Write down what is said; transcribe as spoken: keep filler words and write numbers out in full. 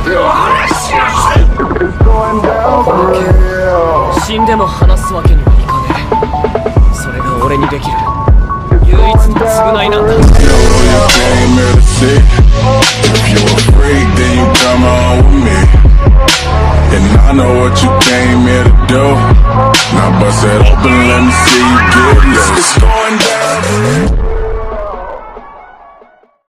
死んでも話すわけにはいかねえ。それが俺にできる唯一の償いなんだ。 And I know what you came here to do. Now bust it open, let me see you get loose. It's going down.